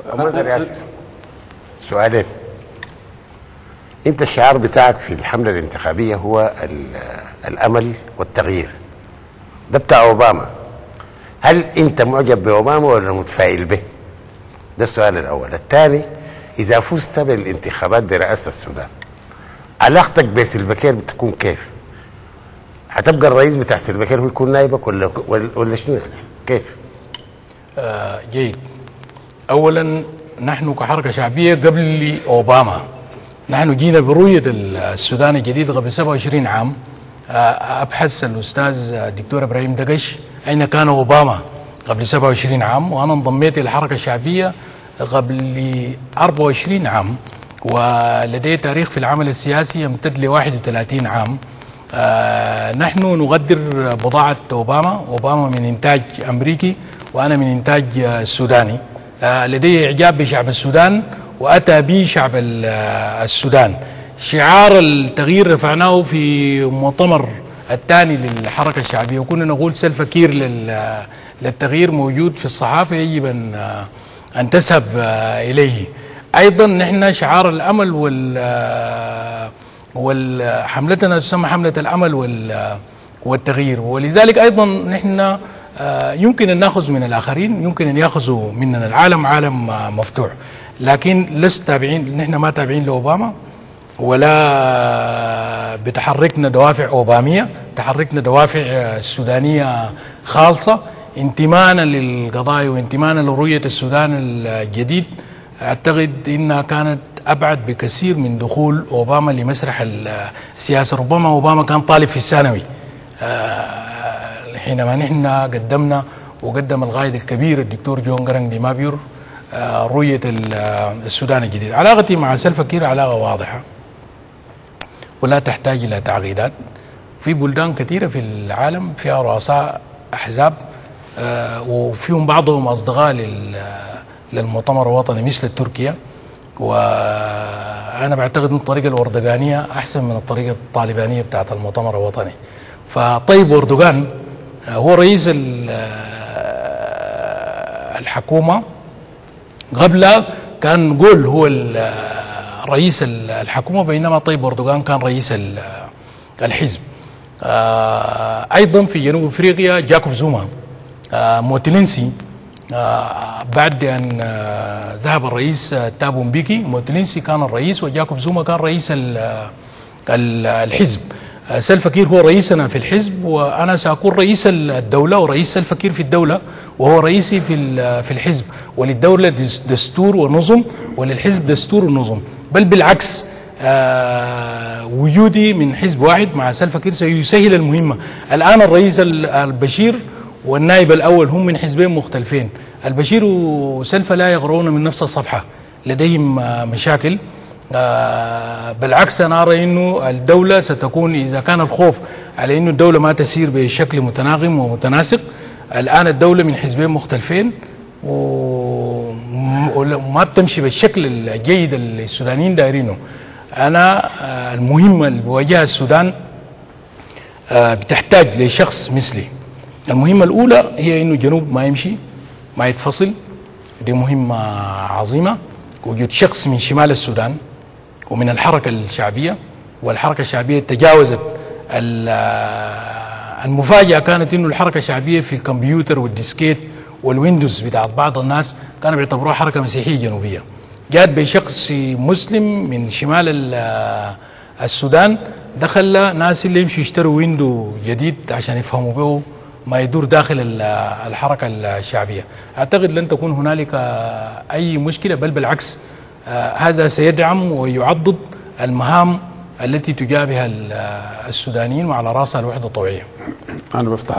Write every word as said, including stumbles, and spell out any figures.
أمازر ياسر، سؤالين. انت الشعار بتاعك في الحملة الانتخابية هو الامل والتغيير، ده بتاع اوباما. هل انت معجب باوباما ولا متفائل به؟ ده السؤال الاول. الثاني، اذا فزت بالانتخابات برئاسة السودان علاقتك بسلفا كير بتكون كيف؟ هتبقى الرئيس بتاع سلفا كير ويكون نائبك ولا ولا شنو كيف؟ آه جيد. اولا نحن كحركة شعبية قبل اوباما نحن جينا برؤية السودان الجديد قبل سبعة وعشرين عام. أبحث الأستاذ الدكتور إبراهيم دقش أين كان أوباما قبل سبعة وعشرين عام، وأنا انضميت إلى الحركة الشعبية قبل أربعة وعشرين عام، ولدي تاريخ في العمل السياسي يمتد ل واحد وثلاثين عام. نحن نقدر بضاعة أوباما. أوباما من إنتاج أمريكي وأنا من إنتاج سوداني. لدي إعجاب بشعب السودان وأتى به شعب السودان. شعار التغيير رفعناه في مؤتمر الثاني للحركة الشعبية، وكنا نقول سلفا كير للتغيير موجود في الصحافة، يجب أن أن تذهب إليه. أيضا نحن شعار الأمل وال والحملتنا تسمى حملة الأمل والتغيير، ولذلك أيضا نحن يمكن أن نأخذ من الآخرين، يمكن أن يأخذوا مننا. العالم عالم مفتوح، لكن لست تابعين، نحن ما تابعين لأوباما ولا بتحركنا دوافع أوبامية، تحركنا دوافع سودانية خالصة انتماءنا للقضايا وانتماءنا لرؤية السودان الجديد. أعتقد إنها كانت أبعد بكثير من دخول أوباما لمسرح السياسة. ربما أوباما كان طالب في الثانوي حينما نحن قدمنا وقدم القائد الكبير الدكتور جون جرانج دي مابيور رؤية السودان الجديد. علاقتي مع سلفا كير علاقة واضحة ولا تحتاج إلى تعقيدات. في بلدان كثيرة في العالم فيها رؤساء أحزاب وفيهم بعضهم أصدقاء للمؤتمر الوطني مثل تركيا، وأنا بعتقد أن الطريقة الأردوغانية أحسن من الطريقة الطالبانية بتاعت المؤتمر الوطني. فطيب أردوغان هو رئيس الحكومة، قبل كان نقول هو رئيس الحكومة، بينما طيب أردوغان كان رئيس الحزب. أيضا في جنوب أفريقيا جاكوب زوما موتلينسي، بعد أن ذهب الرئيس تابو مبيكي، موتلينسي كان الرئيس وجاكوب زوما كان رئيس الحزب. سلفا كير هو رئيسنا في الحزب، وأنا سأكون رئيس الدولة ورئيس سلفا كير في الدولة، وهو رئيسي في في الحزب. وللدولة دستور ونظم وللحزب دستور ونظم، بل بالعكس وجودي من حزب واحد مع سلفا كير سيسهل المهمة. الآن الرئيس البشير والنائب الأول هم من حزبين مختلفين. البشير وسلفا لا يقرؤون من نفس الصفحة، لديهم مشاكل. بالعكس أنا أرى أنه الدولة ستكون، إذا كان الخوف على أنه الدولة ما تسير بشكل متناغم ومتناسق، الآن الدولة من حزبين مختلفين وما بتمشي بالشكل الجيد اللي السودانيين دايرينه. أنا المهمة اللي بواجهها السودان بتحتاج لشخص مثلي. المهمة الأولى هي أنه الجنوب ما يمشي، ما يتفصل، دي مهمة عظيمة. وجود شخص من شمال السودان ومن الحركة الشعبية، والحركة الشعبية تجاوزت. المفاجأة كانت أنه الحركة الشعبية في الكمبيوتر والديسكيت والويندوز بتاعت بعض الناس كانوا بيعتبروها حركة مسيحية جنوبية. جاءت بشخص مسلم من شمال السودان، دخل ناس اللي يمشوا يشتروا ويندو جديد عشان يفهموا به ما يدور داخل الحركة الشعبية. أعتقد لن تكون هنالك أي مشكلة، بل بالعكس هذا سيدعم ويعضد المهام التي تجابهها السودانيين، وعلى رأسها الوحدة الطوعية. أنا بفتح